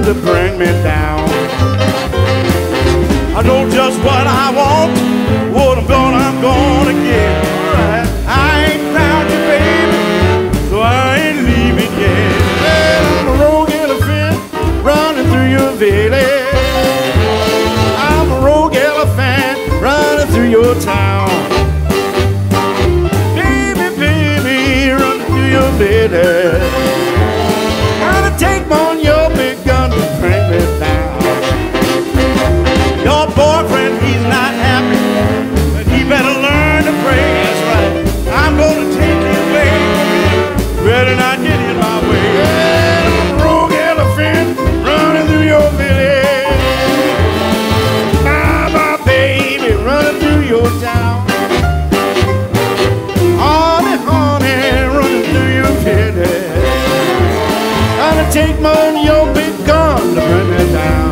to bring me down. I know just what I want, what I'm gonna get. I ain't found you, baby, so I ain't leaving yet. Well, I'm a rogue elephant running through your village. I'm a rogue elephant running through your town. Baby, baby, running through your village. Gonna take on your big gun to bring me down. Your boyfriend, he's not happy, but he better learn to pray. That's right. I'm gonna take you away. Better not get in my way. Yeah, I'm a rogue elephant running through your village. My baby, running through your town. Honey, honey, running through your village. Gonna take more than your big gun to bring me down.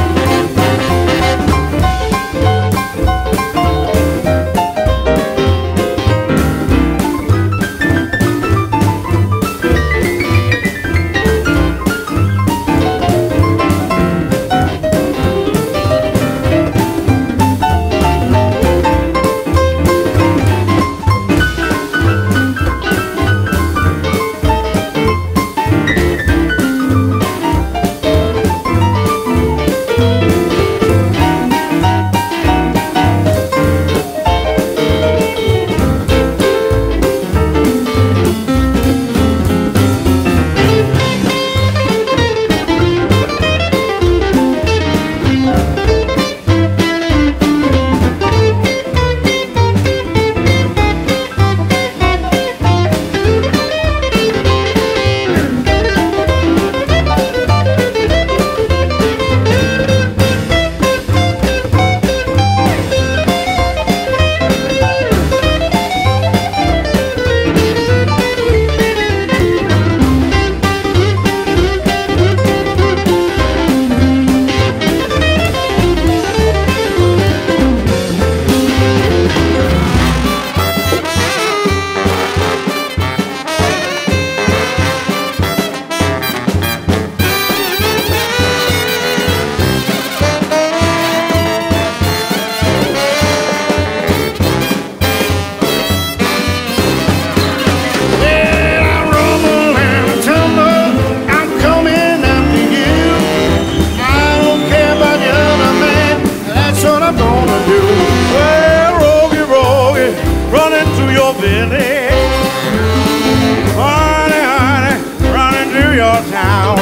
Honey, honey, running through your town.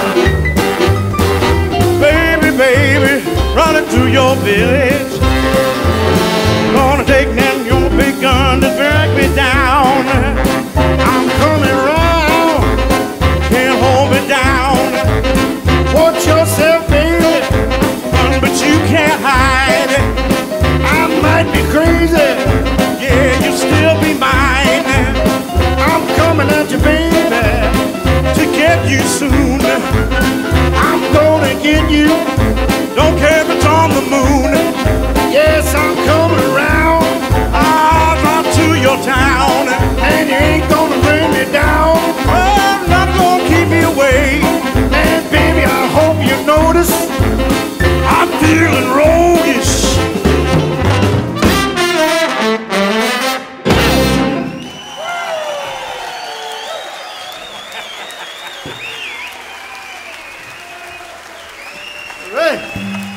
Baby, baby, running through your village. Gonna take them your big gun to drag me down. I'm coming round, can't hold me down. Watch yourself, baby, run, but you can't hide. I might be crazy, yeah, you'll still be mine. I'm coming at you, baby, to get you soon. I'm gonna get you, don't care if it's on the moon. Yes, I'm coming around, I'll run to your town, and you ain't gonna bring me down. I'm not gonna keep me away, and baby, I hope you notice I'm feeling roguish. Right.